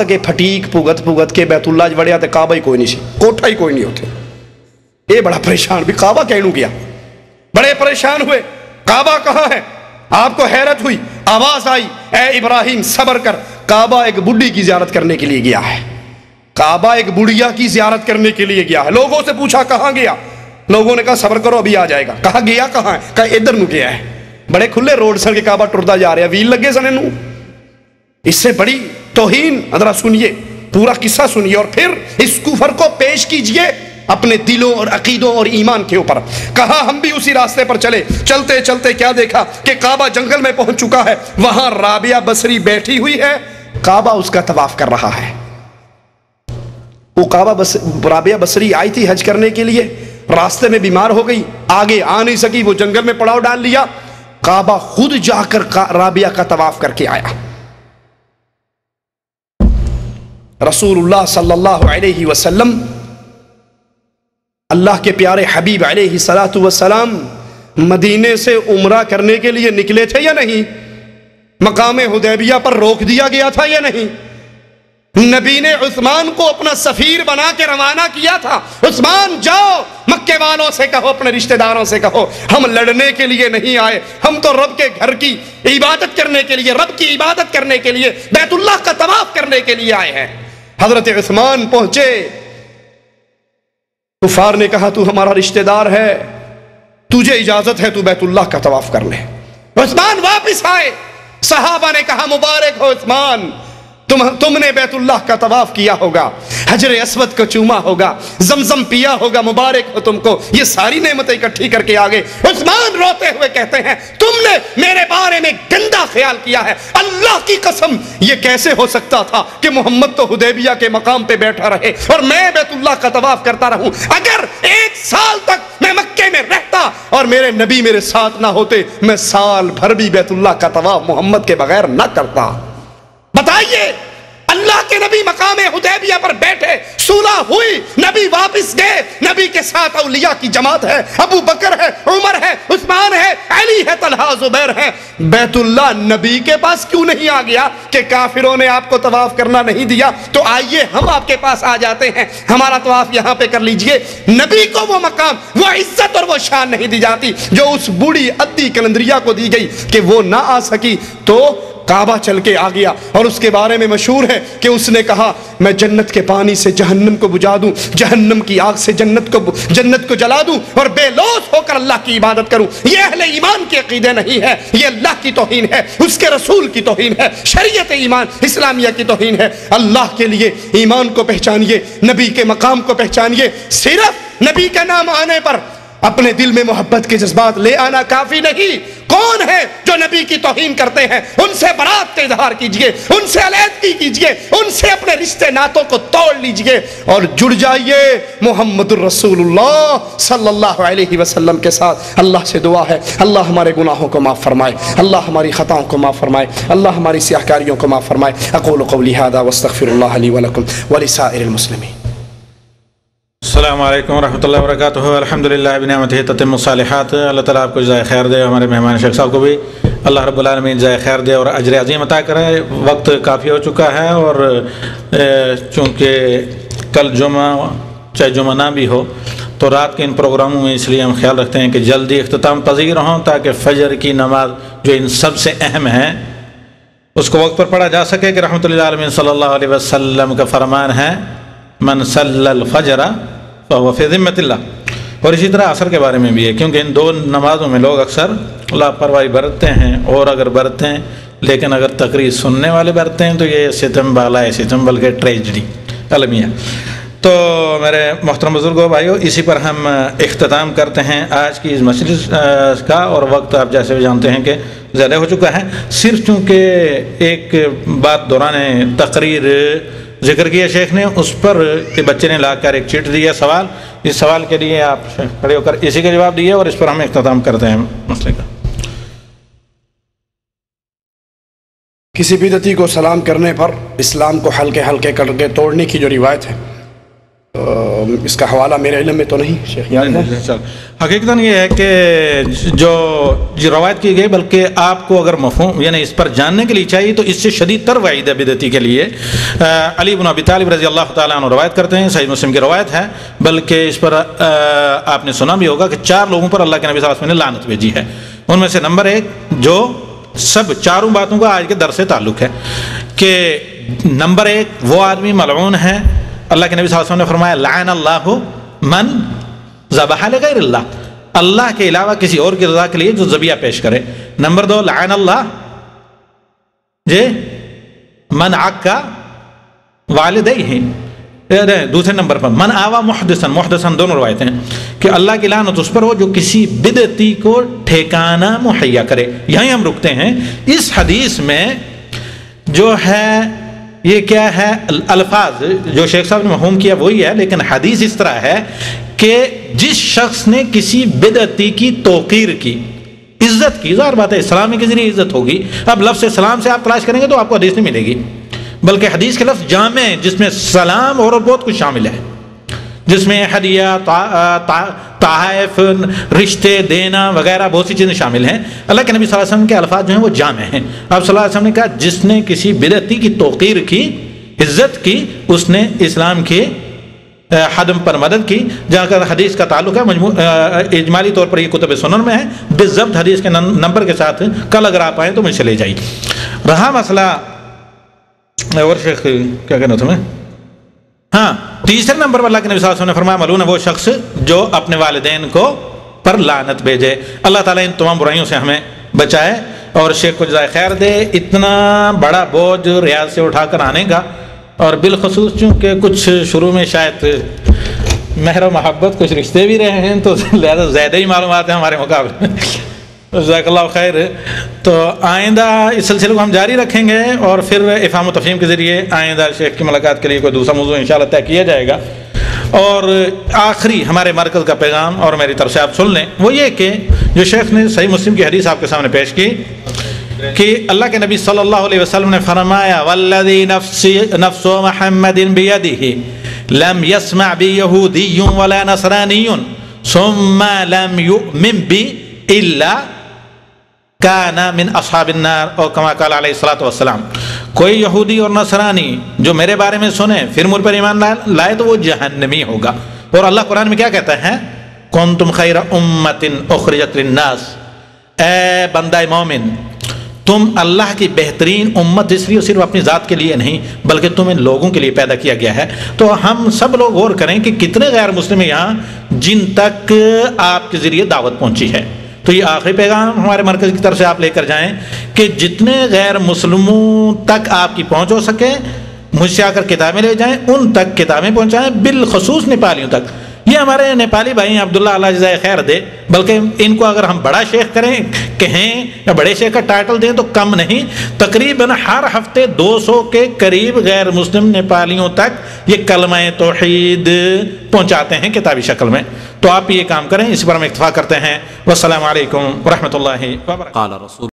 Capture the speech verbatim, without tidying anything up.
تک کہ پھٹیک پھگت پھگت کے بیت اللہ وڑیا تے کعبہ ہی کوئی نہیں سی، کوٹھا ہی کوئی نہیں ہوتے. یہ بڑا پریشان بھی کعبہ کہنوں گیا، بڑے پریشان ہوئے کعبہ کہاں ہے. آپ کو حیرت ہوئی، آواز آئی اے ابراہیم صبر کر، کعبہ ایک بڈھی کی زیارت کرنے کے لیے گیا ہے. کعبہ ایک بڑھیا کی زیارت کرنے کے لیے گیا ہے. لوگوں سے پوچھا کہاں گیا، لوگوں نے کہا صبر کرو ابھی آ جائے گا. کہا گیا کہاں ہے، کہا ادھر نو گیا ہے. بڑے کھلے روڈ سن کے کعبہ ٹرتا جا رہا ہے، ویل لگے سنے نو. اس سے بڑی توہین. ذرا سنیے پورا قصہ سنیے اور پھر اس کفر کو پیش کیجئے اپنے دلوں اور عقیدوں اور ایمان کے اوپر. کہا ہم بھی اسی راستے پر چلے، چلتے چلتے کیا دیکھا کہ کعبہ جنگل میں پہنچ چکا ہے. وہاں رابعہ بصری بیٹھی ہوئی ہے، کعبہ اس کا طواف کر رہا ہے. وہ کعبہ بس رابعہ بصری آئی تھی حج کرنے کے لیے، راستے میں بیمار ہو گئی، آگے آ نہیں سکی، وہ جنگل میں پڑاؤ ڈال لیا. کعبہ خود جا کر رابعہ کا طواف کر کے آیا. رسول اللہ صلی اللہ علیہ وسلم اللہ کے پیارے حبیب علیہ الصلاۃ والسلام مدینے سے عمرہ کرنے کے لیے نکلے تھے یا نہیں؟ مقام حدیبیہ پر روک دیا گیا تھا یا نہیں؟ نبی نے عثمان کو اپنا سفیر بنا کے روانہ کیا تھا. عثمان جاؤ مکے والوں سے کہو، اپنے رشتہ داروں سے کہو ہم لڑنے کے لیے نہیں آئے، ہم تو رب کے گھر کی عبادت کرنے کے لیے، رب کی عبادت کرنے کے لیے، بیت اللہ کا طواف کرنے کے لیے آئے ہیں. حضرت عثمان پہنچے، کفار نے کہا تو ہمارا رشتہ دار ہے، تجھے اجازت ہے تو بیت اللہ کا طواف کر لے. عثمان واپس آئے، صحابہ نے کہا مبارک ہو عثمان، تم تم نے بیت اللہ کا طواف کیا ہوگا، حجر اسود کو چوما ہوگا، زمزم پیا ہوگا، مبارک ہو تم کو، یہ ساری نعمتیں اکٹھی کر کے آگے. عثمان روتے ہوئے کہتے ہیں تم نے میرے بارے میں گندا خیال کیا ہے، اللہ کی قسم یہ کیسے ہو سکتا تھا کہ محمد تو حدیبیہ کے مقام پہ بیٹھا رہے اور میں بیت اللہ کا طواف کرتا رہوں. اگر ایک سال تک میں مکے میں رہتا اور میرے نبی میرے ساتھ نہ ہوتے، میں سال بھر بھی بیت اللہ کا طواف محمد کے بغیر نہ کرتا. بتائیے اللہ کے نبی مقام حدیبیہ پر بیٹھے، صلح ہوئی، نبی واپس گئے، نبی کے ساتھ اولیاء کی جماعت ہے، ابو بکر ہے، عمر ہے، عثمان ہے، علی ہے، طلحہ زبیر ہے. بیت اللہ نبی کے پاس کیوں نہیں آ گیا کہ کافروں نے آپ کو طواف کرنا نہیں دیا تو آئیے ہم آپ کے پاس آ جاتے ہیں، ہمارا طواف یہاں پہ کر لیجئے. نبی کو وہ مقام، وہ عزت اور وہ شان نہیں دی جاتی جو اس بوڑھی ادی کلندریہ کو دی گئی کہ وہ نہ آ سکی تو کعبہ چل کے آ گیا. اور اس کے بارے میں مشہور ہے کہ اس نے کہا میں جنت کے پانی سے جہنم کو بجھا دوں، جہنم کی آگ سے جنت کو جنت کو جلا دوں اور بے لوث ہو کر اللہ کی عبادت کروں. یہ اہل ایمان کے عقیدے نہیں ہے، یہ اللہ کی توہین ہے، اس کے رسول کی توہین ہے، شریعت ایمان اسلامیہ کی توہین ہے. اللہ کے لیے ایمان کو پہچانیے، نبی کے مقام کو پہچانیے. صرف نبی کا نام آنے پر اپنے دل میں محبت کے جذبات لے آنا کافی نہیں. کون ہے جو نبی کی توہین کرتے ہیں؟ ان سے برات کا اظہار کیجئے، ان سے علیحدگی کیجئے، ان سے اپنے رشتے ناتوں کو توڑ لیجئے اور جڑ جائیے محمد الرسول اللہ صلی اللہ علیہ وسلم کے ساتھ. اللہ سے دعا ہے اللہ ہمارے گناہوں کو معاف فرمائے، اللہ ہماری خطاؤں کو معاف فرمائے، اللہ ہماری سیاہکاریوں کو معاف فرمائے. اقول قولی ھذا واستغفر اللہ لی ولکم ولسائر المسلمین. السلام علیکم ورحمۃ اللہ وبرکاتہ. الحمدللہ بنعمتہ تتم الصالحات. اللہ تعالیٰ آپ کو جزائے خیر دے، ہمارے مہمان شیخ صاحب کو بھی اللہ رب العالمین جزائے خیر دے اور اجر عظیم عطا کرے. وقت کافی ہو چکا ہے اور چونکہ کل جمعہ چاہے جمعہ نہ بھی ہو تو رات کے ان پروگراموں میں اس لیے ہم خیال رکھتے ہیں کہ جلدی اختتام پذیر ہوں تاکہ فجر کی نماز جو ان سب سے اہم ہے اس کو وقت پر پڑھا جا سکے. کہ رحمۃ اللہ علیہ صلی اللہ علیہ وسلم کا فرمان ہے من صلی الفجر فهو فی ذمۃ اللہ. اور اسی طرح عصر کے بارے میں بھی ہے کیونکہ ان دو نمازوں میں لوگ اکثر لاپرواہی برتتے ہیں اور اگر برتتے ہیں لیکن اگر تقریر سننے والے برتتے ہیں تو یہ ستم بالا ہے، ستم بلکہ ٹریجڈی المیہ. تو میرے محترم بزرگوں بھائیو، اسی پر ہم اختتام کرتے ہیں آج کی اس مجلس کا. اور وقت آپ جیسے بھی جانتے ہیں کہ زیادہ ہو چکا ہے. صرف چونکہ ایک بات دوران تقریر ذکر کیا شیخ نے، اس پر کہ بچے نے لا کر ایک چٹ دیا سوال، اس سوال کے لیے آپ کھڑے ہو کر اسی کا جواب دیے اور اس پر ہم اختتام کرتے ہیں مسئلے کا. کسی بدعتی کو سلام کرنے پر اسلام کو ہلکے ہلکے کر کے توڑنے کی جو روایت ہے اس کا حوالہ میرے علم میں تو نہیں شیخ یاد ہے. حقیقتاً یہ ہے کہ جو روایت کی گئی بلکہ آپ کو اگر مفہوم یعنی اس پر جاننے کے لیے چاہیے تو اس سے شدید تر وعید ہے بدعتی کے لیے. علی بن ابی طالب رضی اللہ تعالیٰ عنہ روایت کرتے ہیں, صحیح مسلم کی روایت ہے, بلکہ اس پر آپ نے سنا بھی ہوگا کہ چار لوگوں پر اللہ کے نبی صلی اللہ علیہ وسلم نے لعنت بھیجی ہے. ان میں سے نمبر ایک جو سب چاروں باتوں کا آج کے درس سے تعلق ہے کہ نمبر ایک وہ آدمی ملعون ہے. اللہ کے نبی صلی اللہ علیہ وسلم نے فرمایا لعن اللہ من ذبح لغیر اللہ, اللہ کے علاوہ کسی اور کی رضا کے لیے جو ذبیحہ پیش کرے. نمبر دو لعن اللہ جے من عکا والدیہ. دوسرے نمبر پر من آوا محدثن, محدثن دونوں روایتیں ہیں کہ اللہ کی لعنت اس پر ہو جو کسی بدعتی کو ٹھکانہ مہیا کرے. یہیں ہم رکتے ہیں. اس حدیث میں جو ہے یہ کیا ہے, الفاظ جو شیخ صاحب نے مفہوم کیا وہی ہے, لیکن حدیث اس طرح ہے کہ جس شخص نے کسی بدعتی کی توقیر کی, عزت کی, ظاہر بات ہے اسلام کے ذریعے عزت ہوگی. اب لفظ سلام سے آپ تلاش کریں گے تو آپ کو حدیث نہیں ملے گی, بلکہ حدیث کے لفظ جامع ہے جس میں سلام اور بہت کچھ شامل ہے, جس میں ہدیہ, تحائف, رشتے دینا وغیرہ بہت سی چیزیں شامل ہیں. اللہ کے نبی صلی اللہ علیہ وسلم کے الفاظ جو ہیں وہ جامع ہیں. آپ صلی اللہ علیہ وسلم نے کہا جس نے کسی بدعتی کی توقیر کی, عزت کی, اس نے اسلام کے حدم پر مدد کی. جہاں کا حدیث کا تعلق ہے مجموع اجمالی طور پر یہ کتب سنن میں ہے, بالضبط حدیث کے نمبر کے ساتھ کل اگر آپ آئیں تو مجھ سے لے جائیے. رہا مسئلہ اور شیخ کیا کہنا تمہیں, ہاں تیسرے نمبر پر اللہ کے نبی صلی اللہ علیہ وسلم نے فرمایا ملعون ہے وہ شخص جو اپنے والدین کو پر لعنت بھیجے. اللہ تعالیٰ ان تمام برائیوں سے ہمیں بچائے اور شیخ کو جزائے خیر دے. اتنا بڑا بوجھ ریاض سے اٹھا کر آنے کا, اور بالخصوص چونکہ کچھ شروع میں شاید مہر و محبت کچھ رشتے بھی رہے ہیں تو لہذا زیادہ ہی معلومات ہیں ہمارے مقابلے. جزاک اللہ خیر. تو آئندہ اس سلسلے کو ہم جاری رکھیں گے اور پھر افہام و تفہیم کے ذریعے آئندہ شیخ کی ملاقات کے لیے کوئی دوسرا موضوع انشاءاللہ طے کیا جائے گا. اور آخری ہمارے مرکز کا پیغام اور میری طرف سے آپ سن لیں وہ یہ کہ جو شیخ نے صحیح مسلم کی حدیث آپ کے سامنے پیش کی کہ اللہ کے نبی صلی اللہ علیہ وسلم نے فرمایا والذی نفسی نفس محمد بیدہ لم یسمع بی یہودی ولا نصرانی ثم لم یؤمن بی الا کان من اصحاب النار اور کما قال علیہ الصلوۃ والسلام. کوئی یہودی اور نصرانی جو میرے بارے میں سنے پھر مجھ پر ایمان لائے تو وہ جہنمی ہوگا. اور اللہ قرآن میں کیا کہتا ہے, کنتم خیر امۃ اخرجت للناس, اے بندہ مومن تم اللہ کی بہترین امت اس لیے صرف اپنی ذات کے لیے نہیں بلکہ تم ان لوگوں کے لیے پیدا کیا گیا ہے. تو ہم سب لوگ غور کریں کہ کتنے غیر مسلم یہاں جن تک آپ کے ذریعے دعوت پہنچی ہے. تو یہ آخری پیغام ہمارے مرکز کی طرف سے آپ لے کر جائیں کہ جتنے غیر مسلموں تک آپ کی پہنچ ہو سکے مجھ سے آ کر کتابیں لے جائیں, ان تک کتابیں پہنچائیں, بالخصوص نیپالیوں تک. یہ ہمارے نیپالی بھائی عبداللہ اللہ جزائے خیر دے, بلکہ ان کو اگر ہم بڑا شیخ کریں کہیں یا بڑے شیخ کا ٹائٹل دیں تو کم نہیں, تقریباً ہر ہفتے دو سو کے قریب غیر مسلم نیپالیوں تک یہ کلمہ توحید پہنچاتے ہیں کتابی شکل میں. تو آپ یہ کام کریں, اس پر ہم اکتفا کرتے ہیں. والسلام علیکم ورحمۃ اللہ وبرکاتہ.